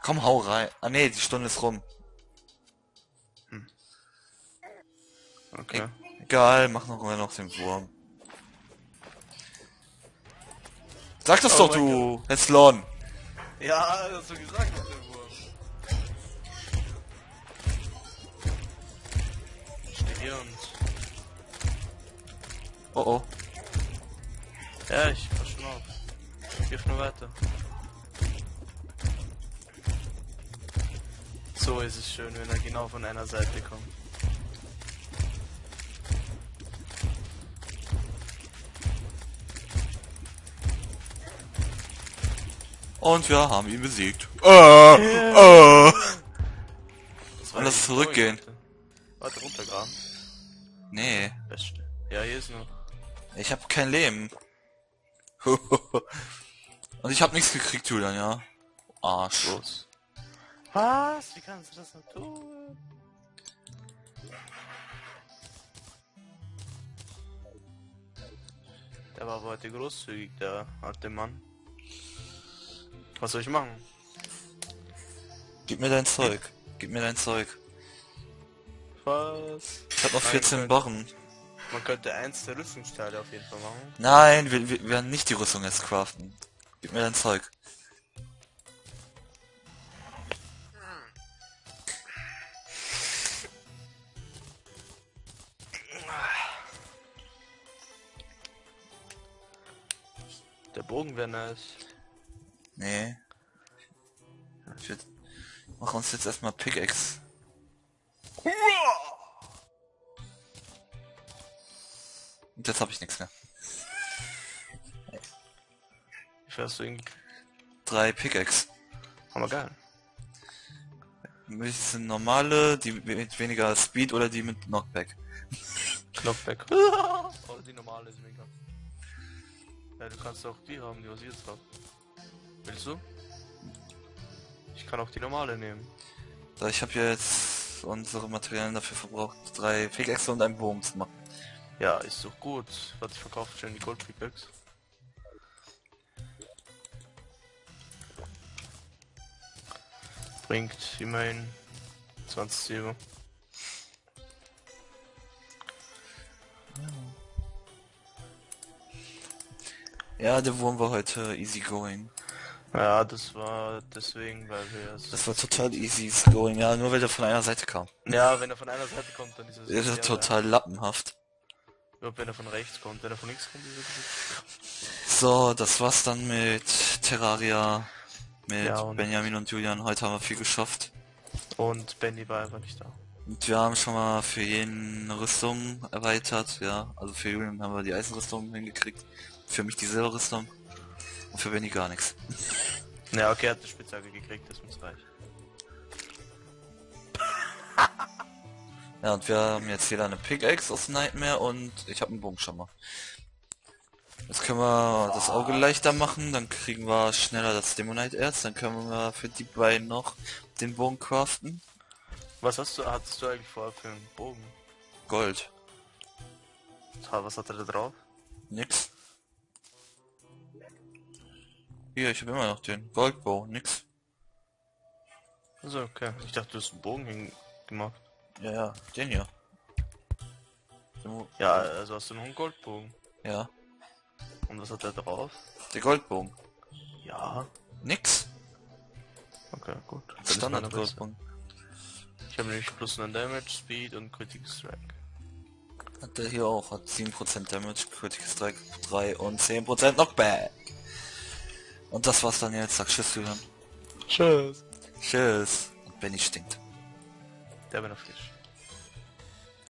Komm, hau rein. Ah nee, die Stunde ist rum. Okay. Egal, mach noch den Wurm. Sag das Oh doch, mein du Heslon. Ja, hast du gesagt mit dem Wurm. Ich stehe hier und... Oh oh. Ja, ich pass schon auf. Gib nur weiter. So ist es schön, wenn er genau von einer Seite kommt. Und wir haben ihn besiegt. Das Und das zurückgehen. Warte, runtergraben. Nee, Beste. Ja, hier ist noch. ich habe kein Leben. Und ich habe nichts gekriegt, Julian, ja. Arsch. Los. Was? Wie kannst du das noch tun? Der war aber heute großzügig, der alte Mann. Was soll ich machen? Gib mir dein Zeug. Gib mir dein Zeug. Was? Ich hab noch Nein, 14 man Barren. Man könnte eins der Rüstungsteile auf jeden Fall machen. Nein, wir werden nicht die Rüstung jetzt craften. Gib mir dein Zeug. Der Bogen wäre nice. Nee. Wir machen uns jetzt erstmal Pickaxe. Und jetzt habe ich nichts mehr. Wie fährst du ihn? 3 Pickaxe. Aber geil. Sind normale, die mit weniger Speed oder die mit Knockback. Knockback. Oh, die normale ist mega. Ja, du kannst auch die haben, die was ich jetzt hab. Willst du? Ich kann auch die normale nehmen. So, ich habe jetzt unsere Materialien dafür verbraucht, 3 Pickaxe und einen Bogen zu machen. Ja, ist doch gut. Was ich verkauft schon die Gold Pickaxe. Bringt immerhin 20 Silber. Ja, der Wurm war heute easy going. Ja, das war deswegen, weil wir es... Das war total easy going, ja, nur weil der von einer Seite kam. Ja, wenn er von einer Seite kommt, dann ist es... Das ist total lappenhaft. Überhaupt wenn er von rechts kommt, wenn er von links kommt, ist er gut. So, das war's dann mit Terraria, mit Ja, und- Benjamin und Julian. Heute haben wir viel geschafft. Und Benny war einfach nicht da. Und wir haben schon mal für jeden eine Rüstung erweitert, ja. Also für Julian haben wir die Eisenrüstung hingekriegt. Für mich die Silberrüstung. Und für Benny gar nichts. Ja, okay, er hat eine Spitzhacke gekriegt, das muss reichen. Ja, und wir haben jetzt jeder eine Pickaxe aus Nightmare und ich habe einen Bogenschammer. Jetzt können wir das Auge leichter machen, dann kriegen wir schneller das Demonite-Erz, dann können wir für die beiden noch den Bogen craften. Hattest du eigentlich vorher für einen Bogen? Gold. Was hat er da drauf? Nix. Hier, ich habe immer noch den Goldbow, nix. Also, okay. Ich dachte, du hast einen Bogen gemacht. Ja, ja, den hier. Den, Ja, also hast du noch einen Goldbogen. ja, Und was hat er drauf? der Goldbogen. Ja. Nix. Okay, gut. Dann ist Standard meiner besser. Goldbogen. Ich habe nämlich plus 9 Damage, Speed und Critical Strike. Hat der hier auch, hat 7% Damage, Critical Strike 3 und 10% Knockback. Und das war's dann jetzt, sag Tschüss, Julian. Tschüss. Tschüss. Und Benny stinkt. Der bin auf Fisch.